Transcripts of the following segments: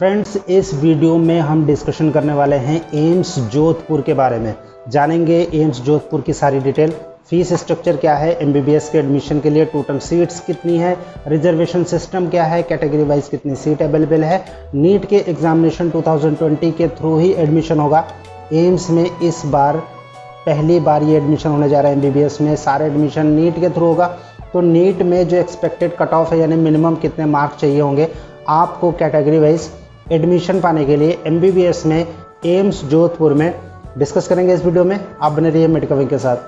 Friends, इस video में हम डिस्कशन करने वाले हैं एम्स जोधपुर के बारे में। जानेंगे एम्स जोधपुर की सारी डिटेल, फीस स्ट्रक्चर क्या है, एमबीबीएस के एडमिशन के लिए टोटल सीट्स कितनी है, रिजर्वेशन सिस्टम क्या है, कैटेगरी वाइज कितनी सीट अवेलेबल है, नीट के एग्जामिनेशन 2020 के थ्रू ही एडमिशन होगा। एम्स में इस बार पहली बार ये एडमिशन होने जा रहा है। एमबीबीएस में सारे एडमिशन नीट के थ्रू होगा। तो नीट में जो एक्सपेक्टेड कट ऑफ है यानी मिनिमम कितने मार्क्स चाहिए होंगे आपको कैटेगरी वाइज एडमिशन पाने के लिए एमबीबीएस में एम्स जोधपुर में, डिस्कस करेंगे इस वीडियो में। आप बने रहिए मेडिकल विंग के साथ।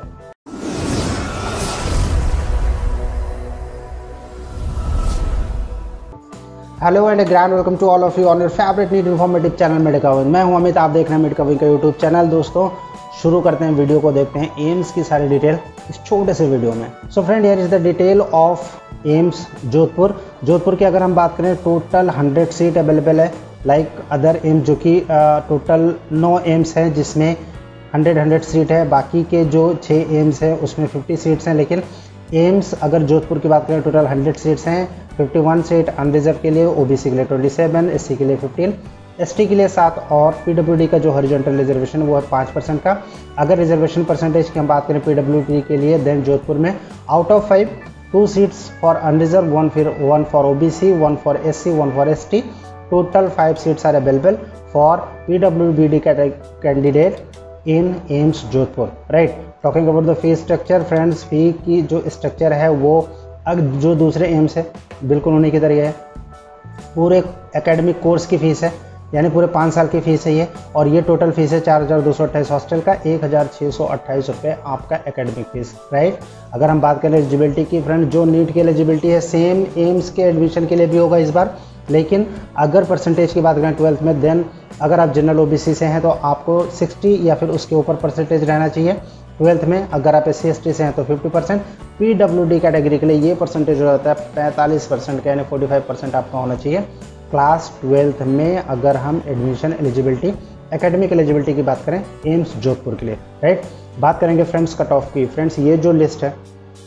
Hello and grand welcome to all of you on your favourite NEET informative channel medical wing. मैं हूं अमित, आप देख रहे हैं मेडिकल विंग का यूट्यूब चैनल। दोस्तों शुरू करते हैं वीडियो को, देखते हैं एम्स की सारी डिटेल इस छोटे से वीडियो में। So friend, here is the detail of AIIMS Jodhpur. Jodhpur की अगर हम बात करें, टोटल 100 सीट अवेलेबल है, लाइक अदर एम्स जो कि टोटल 9 एम्स हैं जिसमें 100 सीट है। बाकी के जो 6 एम्स हैं उसमें 50 सीट्स हैं। लेकिन एम्स अगर जोधपुर की बात करें, टोटल 100 सीट्स हैं। 51 सीट अनरिजर्व के लिए, ओबीसी के लिए 27, एससी के लिए 15, एसटी के लिए 7 और पीडब्ल्यूडी का जो हॉरिजॉन्टल रिजर्वेशन वो है 5% का। अगर रिजर्वेशन परसेंटेज की हम बात करें पीडब्ल्यूडी के लिए, देन जोधपुर में out of 5 2 seats for unreserved, 1 for OBC, 1 for SC, 1 for ST. Total 5 seats are available for PWD candidate in AIIMS Jodhpur, right. Talking about the fee structure, friends, fee की जो structure है वो जो दूसरे AIIMS है बिल्कुल उन्हीं की तरह है। पूरे एकेडमिक कोर्स की फ़ीस है, यानी पूरे 5 साल की फ़ीस है ये। और ये टोटल फीस है 4228 हॉस्टल का, 1628 रुपये आपका एकेडमिक फ़ीस, राइट। अगर हम बात करें एलिजिबिलिटी की, फ्रेंड, जो नीट की एलिजिबिलिटी है सेम एम्स के एडमिशन के लिए भी होगा इस बार। लेकिन अगर परसेंटेज की बात करें 12th में, देन अगर आप जनरल ओबीसी से हैं तो आपको 60 या फिर उसके ऊपर परसेंटेज रहना चाहिए 12th में। अगर आप SC ST से हैं तो 50%। पीडब्ल्यूडी कैटेगरी के लिए ये परसेंटेज हो जाता है 45% का, यानी 45% आपका होना चाहिए क्लास 12th में। अगर हम एडमिशन एलिजिबिलिटी, एकेडमिक एलिजिबिलिटी की बात करें एम्स जोधपुर के लिए, राइट। बात करेंगे फ्रेंड्स कट ऑफ की। फ्रेंड्स, ये जो लिस्ट है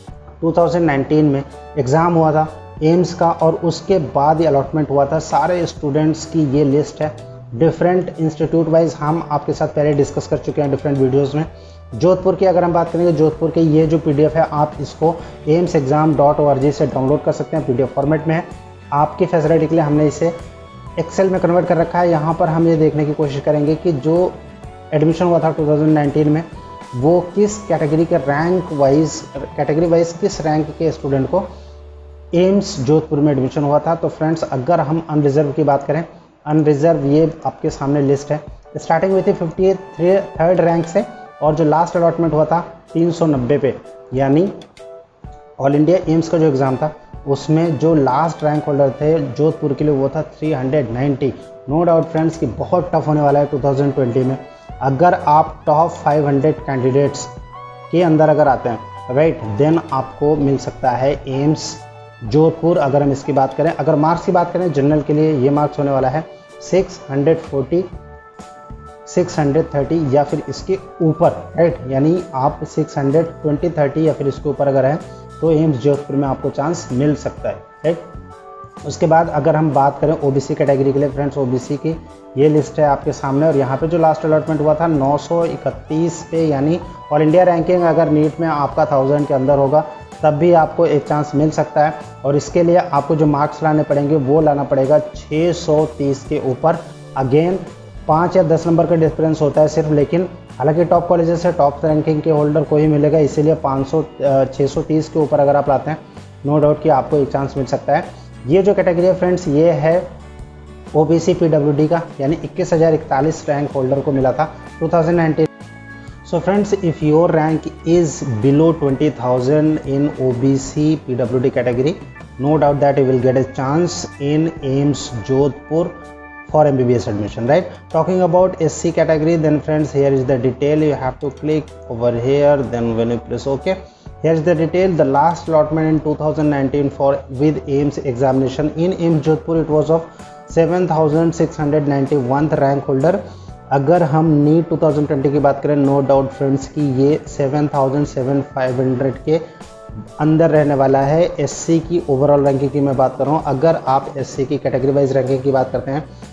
2019 में एग्ज़ाम हुआ था एम्स का और उसके बाद ही अलॉटमेंट हुआ था। सारे स्टूडेंट्स की ये लिस्ट है, डिफरेंट इंस्टीट्यूट वाइज हम आपके साथ पहले डिस्कस कर चुके हैं डिफरेंट वीडियोज़ में। जोधपुर की अगर हम बात करेंगे, जोधपुर के ये जो PDF है आप इसको amsexam.org से डाउनलोड कर सकते हैं, PDF फॉर्मेट में है। आपकी फैसिलिटी के लिए हमने इसे एक्सेल में कन्वर्ट कर रखा है। यहाँ पर हम ये देखने की कोशिश करेंगे कि जो एडमिशन हुआ था 2019 में वो किस कैटेगरी के रैंक वाइज, कैटेगरी वाइज किस रैंक के स्टूडेंट को एम्स जोधपुर में एडमिशन हुआ था। तो फ्रेंड्स, अगर हम अनरिजर्व की बात करें, अनरिजर्व ये आपके सामने लिस्ट है। स्टार्टिंग हुई थी 53rd रैंक से और जो लास्ट अलॉटमेंट हुआ था 390 पे, यानी ऑल इंडिया एम्स का जो एग्ज़ाम था उसमें जो लास्ट रैंक होल्डर थे जोधपुर के लिए वो था 390। नो डाउट फ्रेंड्स कि बहुत टफ होने वाला है 2020 में। अगर आप टॉप 500 कैंडिडेट्स के अंदर अगर आते हैं, राइट, देन आपको मिल सकता है एम्स जोधपुर। अगर हम इसकी बात करें, अगर मार्क्स की बात करें जनरल के लिए, ये मार्क्स होने वाला है 640, 630 या फिर इसके ऊपर, राइट। यानी आप 620, 30 या फिर इसके ऊपर अगर हैं तो एम्स जोधपुर में आपको चांस मिल सकता है, राइट। उसके बाद अगर हम बात करें ओबीसी कैटेगरी के लिए, फ्रेंड्स, ओबीसी की ये लिस्ट है आपके सामने। और यहाँ पे जो लास्ट अलॉटमेंट हुआ था 931 पे, यानी ऑल इंडिया रैंकिंग अगर नीट में आपका 1000 के अंदर होगा तब भी आपको एक चांस मिल सकता है। और इसके लिए आपको जो मार्क्स लाने पड़ेंगे वो लाना पड़ेगा 630 के ऊपर। अगेन 5 या 10 नंबर का डिफरेंस होता है सिर्फ, लेकिन हालांकि टॉप कॉलेजेस से टॉप रैंकिंग के होल्डर को ही मिलेगा, इसीलिए 630 के ऊपर अगर आप लाते हैं, नो डाउट कि आपको एक चांस मिल सकता है। ये जो कैटेगरी है फ्रेंड्स, ये है ओबीसी पीडब्ल्यूडी का, यानी 21,041 रैंक होल्डर को मिला था 2019। So friends, if your rank is below 20,000 in OBC PWD category, no doubt that you will get a chance in AIIMS Jodhpur for MBBS admission, right? Talking about SC category, then friends, here is the detail. You have to click over here, then when you press OK, here's the detail. The last allotment in 2019 for with AIIMS examination in AIIMS Jodhpur, it was of 7,691th rank holder। अगर हम NEET 2020 की बात करें, no doubt friends कि ये 7,500 के अंदर रहने वाला है। एससी की ओवरऑल रैंकिंग की मैं बात कर रहा हूँ। अगर आप एससी की कैटेगरी वाइज रैंकिंग की बात करते हैं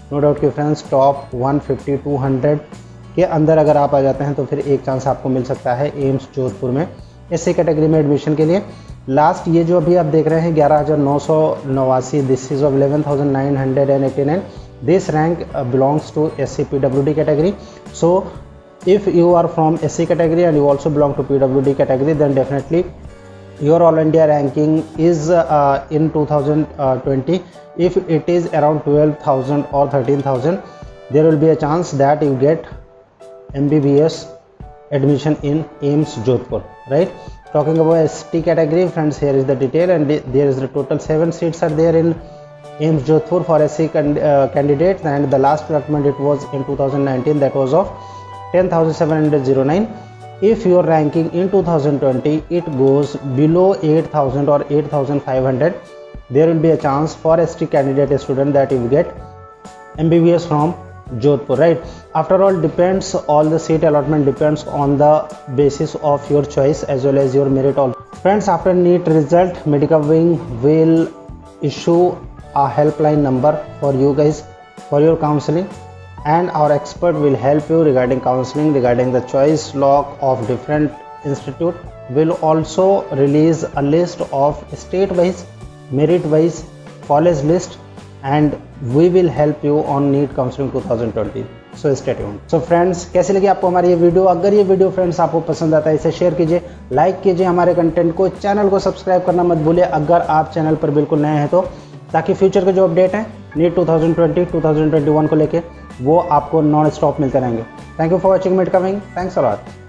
नो डाउट कि फ्रेंड्स टॉप 150-200 के अंदर अगर आप आ जाते हैं तो फिर एक चांस आपको मिल सकता है एम्स जोधपुर में एससी कैटेगरी में एडमिशन के लिए। लास्ट ये जो अभी आप देख रहे हैं 11,989, this is of 11,989, this rank belongs to SC PWD category. So if you are from SC category and you also belong to PWD category, then definitely your all India ranking is in 2020, if it is around 12,000 or 13,000, there will be a chance that you get MBBS admission in AIIMS Jodhpur, right? Talking about ST category, friends, here is the detail, and there is the total 7 seats are there in AIIMS Jodhpur for SC candidates, and the last allotment it was in 2019, that was of 10,709. If your ranking in 2020 it goes below 8,000 or 8,500, there will be a chance for ST candidate student that you get MBBS from Jodhpur, right? After all, depends, all the seat allotment depends on the basis of your choice as well as your merit also. Friends, after NEET result, Medicaving will issue a helpline number for you guys for your counseling, and our expert will help you regarding counseling, regarding the choice lock of different institute. Will also release a list of state wise, merit wise college list, and we will help you on NEET counseling 2020. So stay tuned. So friends, कैसी लगी आपको हमारी ये video? अगर ये video friends आपको पसंद आता है इसे शेयर कीजिए, लाइक कीजिए हमारे कंटेंट को, चैनल को सब्सक्राइब करना मत भूलिए अगर आप चैनल पर बिल्कुल नए हैं तो, ताकि फ्यूचर के जो अपडेट हैं NEET 2020 2021 को लेके वो आपको नॉन स्टॉप मिलते रहेंगे। Thank you for watching Medicaving, thanks a lot.